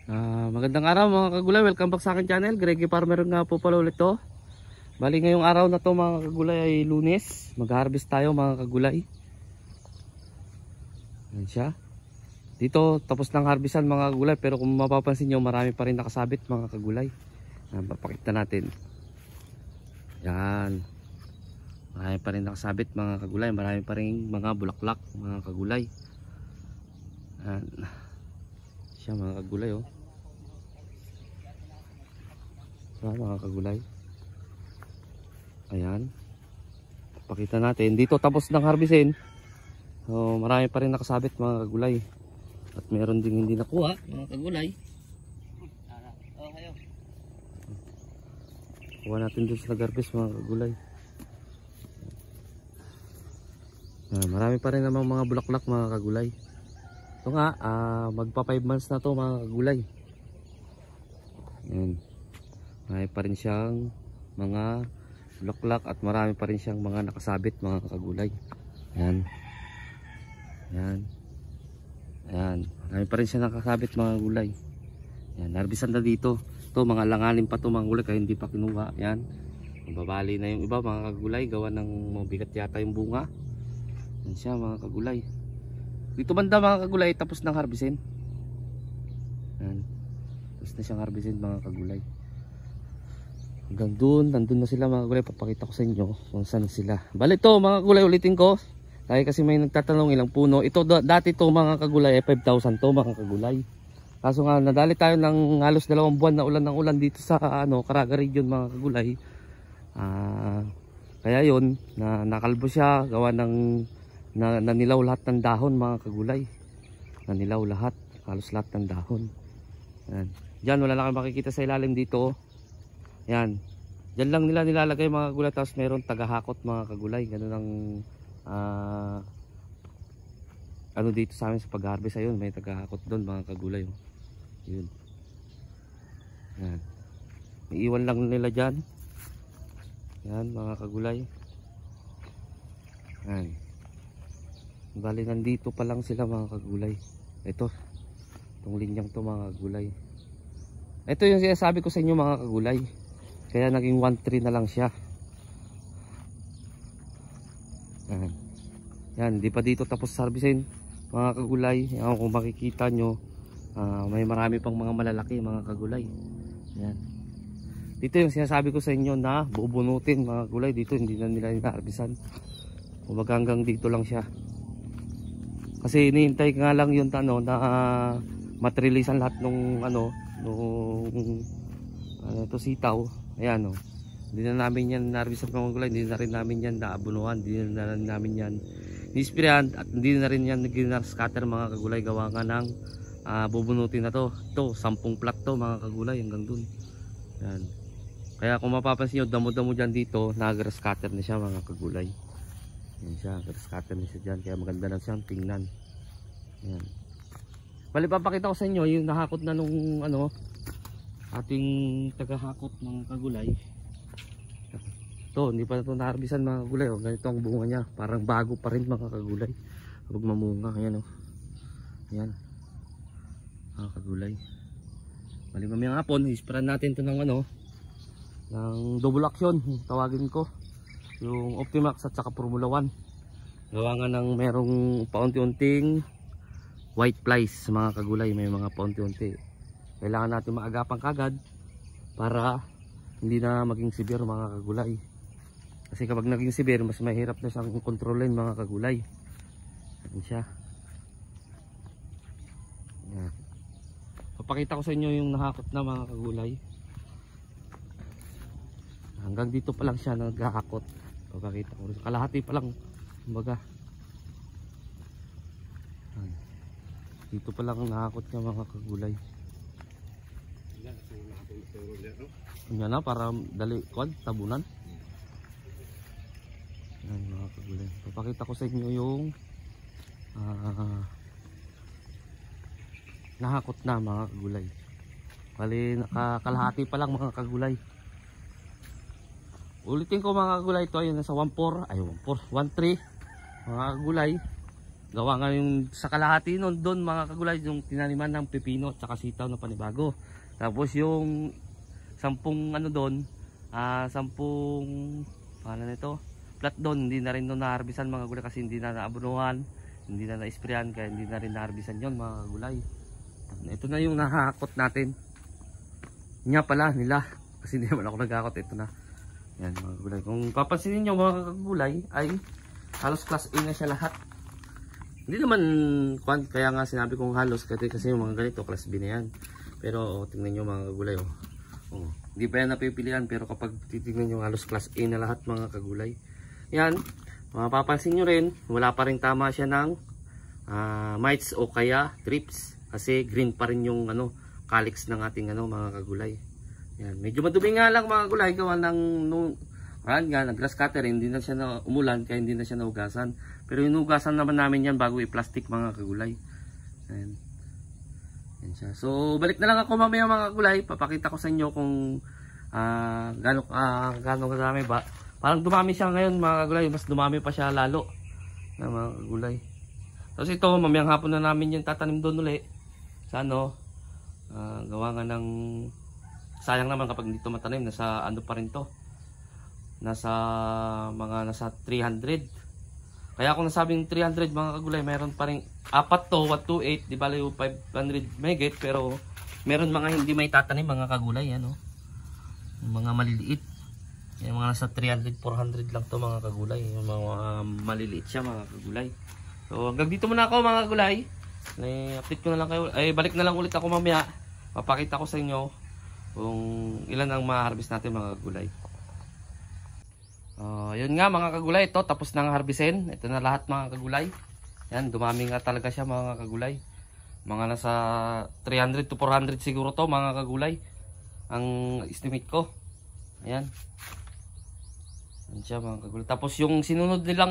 Magandang araw mga kagulay, welcome back sa akin channel. Greggy Farmer nga po pala ulit to. Bali ngayong araw na to mga kagulay ay Lunes. Mag-harvest tayo mga kagulay. Yan siya. Dito tapos ng harvestan mga kagulay, pero kung mapapansin nyo marami pa rin nakasabit mga kagulay. Papakita natin. Yan. Marami pa rin nakasabit mga kagulay. Marami pa rin mga bulaklak mga kagulay. Yan. Siya mga kagulay oh. Mga kagulay. Ayan. Pakita natin. Dito tapos ng harvestin. So, marami pa rin nakasabit mga kagulay. At meron ding hindi nakuha mga kagulay. Kuha natin dun sa nag-harvest mga kagulay. Marami pa rin namang mga bulaklak mga kagulay. Ito nga, magpa 5 months na to mga kagulay. Ayan. Marami pa rin siyang mga bulaklak at marami pa rin siyang mga nakasabit mga kagulay. Ayan. Ayan. Ayan. Marami pa rin siyang nakasabit mga kagulay. Ayan. Harvestan na dito. Ito mga langanin pa to mga kagulay kaya hindi pa kinuha. Ayan. Babali na yung iba mga kagulay. Gawa ng mabigat yata yung bunga. Ayan siya mga kagulay. Dito banda mga kagulay tapos ng harvestin. Ayan. Tapos na siyang harvestin mga kagulay. Hanggang doon, nandun na sila mga kagulay. Papakita ko sa inyo kung saan sila. Bali ito mga kagulay, ulitin ko. Dahil kasi may nagtatanong ilang puno. Ito dati to mga kagulay ay 5,000 to mga kagulay. Kaso nga nadali tayo ng halos 2 buwan na ulan ng ulan dito sa Caraga region mga kagulay. Kaya yun, nakalbo siya. Gawa ng nanilaw lahat ng dahon mga kagulay. Nanilaw lahat, halos lahat ng dahon. Yan. Diyan wala lang makikita sa ilalim dito. Yan. Diyan lang nila nilalagay mga kagulay. Tapos meron tagahakot mga kagulay. Ganun ang ano dito sa amin sa pag-harvest. Ayun, may tagahakot doon mga kagulay. Yun. Yan. Iiwan lang nila dyan. Yan mga kagulay. Yan. Bali nandito pa lang sila mga kagulay. Ito. Itong linyang to mga kagulay. Ito yung sinasabi ko sa inyo mga kagulay. Kaya naging 1-3 na lang siya. Yan, di pa dito tapos harvestin mga kagulay. Yan, kung makikita nyo, may marami pang mga malalaki mga kagulay. Yan. Dito yung sinasabi ko sa inyo na bubunutin mga kagulay. Dito hindi na nila inaharvestan. Kumbaga hanggang dito lang siya. Kasi iniintay nga lang yung na matrilisan lahat nung ito sitaw. Ayan o. Hindi na namin yan na-harvestan mga kagulay. Hindi na rin namin yan naabunuhan. Hindi na rin namin yan nisprayan. At hindi na rin yan nag-scatter mga kagulay. Gawa nga ng bubunutin na to. Ito 10 plat to mga kagulay hanggang dun. Yan. Kaya kung mapapansin nyo, damo-damo dyan dito, nag-scatter na siya mga kagulay. Yan siya, nag-scatter na siya dyan. Kaya maganda na siyang tingnan. Yan. Bali papakita ko sa inyo yung nahakot na nung ating tagahakot ng kagulay. Ito, hindi pa na ito na-harvestan mga kagulay. Ganito ang bunga niya. Parang bago pa rin mga kagulay. Kapag mamunga, ayan o. Ayan. Mga kagulay. Bali mamayang hapon, isprayan natin ito ng ng double action. Tawagin ko. Yung Optimax at saka Formula 1. Gawa nga ng merong paunti-unting white flies mga kagulay. May mga paunti-unti. Kailangan natin maagapan kagad para hindi na maging severe mga kagulay. Kasi kapag naging severe, mas mahirap na siyang kontrolin mga kagulay. Ayan siya. Ayan. Papakita ko sa inyo yung nahakot na mga kagulay. Hanggang dito pa lang siya naghahakot. Papakita ko rin. Kalahati pa lang. Kumbaga. Dito pa lang nahakot niya mga kagulay. Yan na para dali tabunan. Yan mga kagulay. Papakita ko sa inyo yung nahakot na mga kagulay. Bali nakakalahati pa lang mga kagulay. Ulitin ko mga kagulay, ito ay nasa 1-4, ay 1-4, 1-3 mga kagulay. Gawa nga yung sa kalahati nun doon mga kagulay, yung tinaniman ng pepino at saka sitaw na panibago. Tapos yung 10 ano doon, 10 paano nito? Plat doon, hindi na rin doon na-harbisan mga kagulay kasi hindi na naabunuhan, hindi na na-sprayan, kaya hindi na rin na-harbisan yon mga kagulay. Ito na yung nahakot natin. Nga pala nila, kasi hindi naman ako nagakot, ito na. Yan mga kagulay. Kung papansinin nyo mga kagulay ay halos class A na siya lahat. Hindi naman kaya nga sinabi kong halos kasi yung mga ganito class B na yan. Pero tingnan nyo mga kagulay hindi pa yan napipilian, pero kapag titignan nyo halos class A na lahat mga kagulay. Yan, mapapansin nyo rin wala pa rin tama siya ng mites o kaya trips, kasi green pa rin yung calyx ng ating mga kagulay. Yan, medyo madumi nga lang mga kagulay gawa ng nag-grass cutter, hindi na siya na umulan kaya hindi na siya naugasan. Pero inugasan naman namin yan bago i-plastic mga kagulay. Ayan. Yan siya. So balik na lang ako mamaya mga kagulay. Papakita ko sa inyo kung gaano kadami ba. Parang dumami siya ngayon mga kagulay. Mas dumami pa siya lalo na mga kagulay. Tapos ito mamayang hapon na namin yung tatanim doon uli. Sa gawa nga ng sayang naman kapag dito matanim. Nasa pa rin to. Nasa 300. Kaya kung nasabing 300 mga kagulay, mayroon pa rin 4 to 128, di ba yung 500 megit, pero meron mga hindi may tatanim mga kagulay, yung mga maliliit. Yung mga nasa 300, 400 lang to mga kagulay, yung mga maliliit siya mga kagulay. So hanggang dito muna ako mga kagulay. Update ko na lang kayo, balik na lang ulit ako mamaya. Papakita ko sa inyo kung ilan ang ma-harvest natin mga kagulay. Yun nga mga kagulay, ito tapos nang harbisin. Ito na lahat mga kagulay. Yan, dumami nga talaga siya mga kagulay. Mga nasa 300 to 400 siguro to mga kagulay ang estimate ko. Ayan. Yan siya mga kagulay. Tapos yung sinunod nilang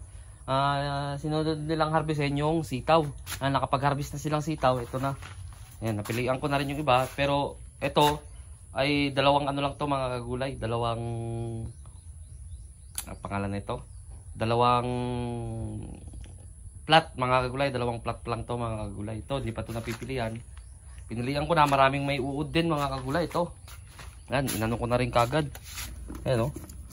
harbisin yung sitaw. Nakapag-harvest na silang sitaw, ito na. Ayan, napilian ko na rin yung iba, pero ito ay dalawang lang to mga kagulay, dalawang pangalan nito, dalawang plat mga kagulay, dalawang plat lang to mga kagulay. Ito hindi pa to napipilian, pinilian ko na, maraming may uod din mga kagulay. Ito yan, inano ko na rin kagad. Ayan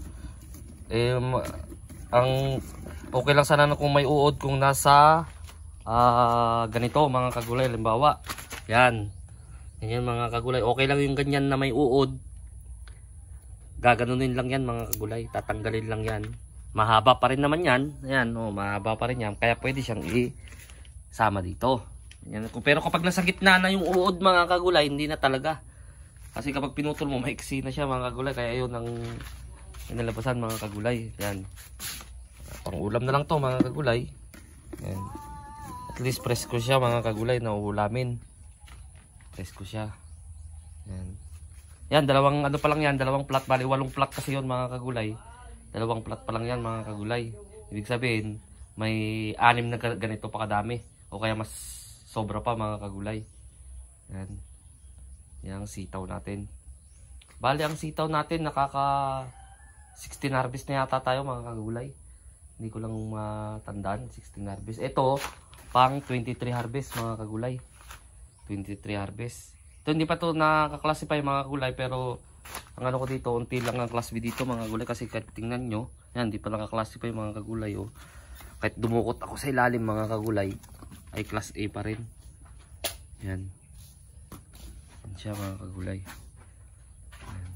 ang okay lang sana kung may uod kung nasa ganito mga kagulay. Halimbawa yan mga kagulay, okay lang yung ganyan na may uod. Gaganunin lang yan mga kagulay, tatanggalin lang yan. Mahaba pa rin naman yan. Ayan, mahaba pa rin yan, kaya pwede siyang isama dito. Ayan. Pero kapag nasa gitna na yung uod mga kagulay, hindi na talaga. Kasi kapag pinutol mo, maiksi na siya mga kagulay. Kaya yun ang inalabasan mga kagulay. Ayan, pang ulam na lang to mga kagulay. Ayan. At least presko siya mga kagulay na uulamin. Presko siya. Ayan. Yan, dalawang pa lang yan, dalawang plat, bali 8 plat kasi yun mga kagulay. Dalawang plat pa lang yan mga kagulay. Ibig sabihin, may 6 na ganito pa kadami. O kaya mas sobra pa mga kagulay. Yan. Yan ang sitaw natin. Bali ang sitaw natin, nakaka 16 harvest na yata tayo mga kagulay. Hindi ko lang matandaan, 16 harvest. Ito, pang 23 harvest mga kagulay. 23 harvest. Ito hindi pa to nakaklasify mga kagulay, pero ang ko dito, unti lang ang class B dito mga kagulay, kasi kahit tingnan nyo, yan, hindi pa nakaklasify mga kagulay. Kahit dumukot ako sa ilalim mga kagulay, ay class A pa rin. Yan. Yan siya mga kagulay. Yan.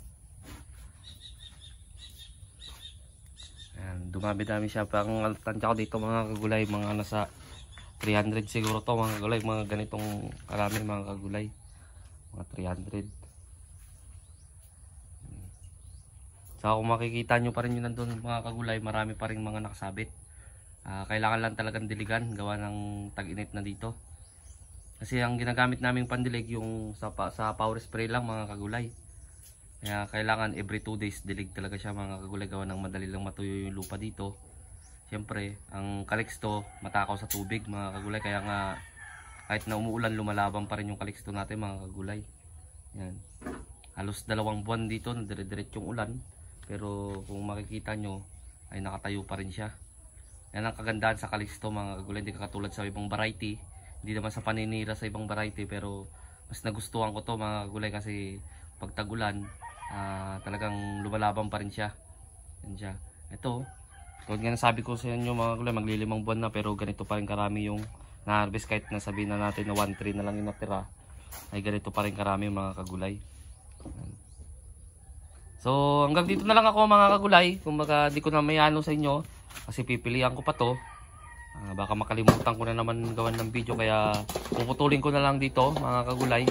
Yan. Dumami-dami siya. Pang tansya ko dito mga kagulay, mga nasa 300 siguro to mga kagulay, mga ganitong karami mga kagulay. Mga 300. So kung makikita nyo pa rin yun nandun mga kagulay, marami pa rin mga nakasabit. Kailangan lang talagang diligan, gawa ng tag-init na dito. Kasi ang ginagamit naming pandilig yung sa power spray lang mga kagulay. Kaya kailangan every 2 days dilig talaga siya mga kagulay, gawa ng madali lang matuyo yung lupa dito. Siyempre ang Calixto matakaw sa tubig mga kagulay, kaya nga kahit na umuulan, lumalabang pa rin yung Calixto natin mga kagulay. Yan. Halos 2 buwan dito na dire-diretso yung ulan. Pero kung makikita nyo, ay nakatayo pa rin siya. Yan ang kagandahan sa Calixto mga kagulay, hindi katulad sa ibang variety. Hindi naman sa paninira sa ibang variety, pero mas nagustuhan ko to mga kagulay kasi pag tagulan, talagang lumalaban pa rin siya. Yan siya. Ito, tulad nga sabi ko sa inyo mga kagulay, maglilimang buwan na pero ganito pa rin karami yung na-harvest. Kahit na sabihin na natin na 1-3 na lang yung natira, ay ganito pa rin karami mga kagulay. So hanggang dito na lang ako mga kagulay. Kung baka di ko na mayano sa inyo kasi pipilian ko pa to. Baka makalimutan ko na naman gawan ng video, kaya puputulin ko na lang dito mga kagulay.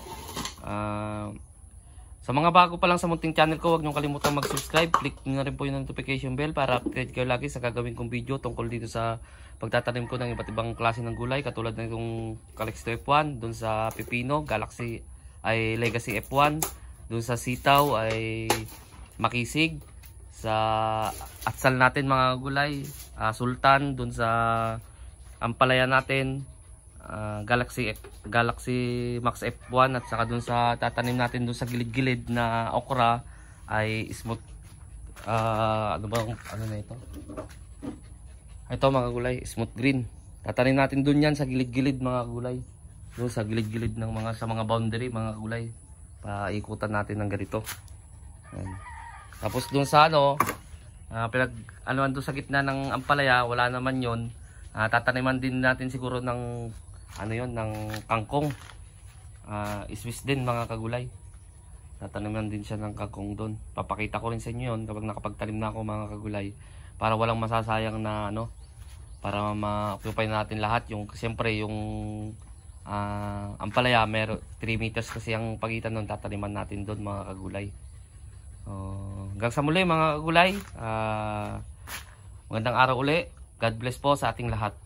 Sa mga bago pa lang sa munting channel ko, huwag nyo kalimutan mag-subscribe. Click nyo na rin po yung notification bell para update kayo lagi sa gagawin kong video tungkol dito sa pagtatanim ko ng iba't ibang klase ng gulay. Katulad ng itong Calixto F1, dun sa Pipino, Galaxy ay Legacy F1, dun sa Sitaw ay Makisig, sa Atsal natin mga gulay, Sultan, dun sa Ampalaya natin, Galaxy Max F1, at saka dun sa tatanim natin dun sa gilid-gilid na okra ay smooth, ano na ito? Ito mga gulay, smooth green. Tatanim natin dun yan sa gilid-gilid mga gulay. Dun sa gilid-gilid ng sa mga boundary mga gulay. Paikutan natin ng ganito. Yan. Tapos dun sa doon sa gitna ng ampalaya, wala naman yon. Tataniman din natin siguro ng ng kangkong. Iswis din mga kagulay. Tataniman din siya ng kangkong doon. Papakita ko rin sa inyo yon kapag nakapagtanim na ako mga kagulay, para walang masasayang na para ma-occupy natin lahat. Yung siyempre yung ampalaya, 3 meters kasi ang pagitan nun, tataniman natin doon mga kagulay. Hanggang sa muli mga kagulay, magandang araw uli. God bless po sa ating lahat.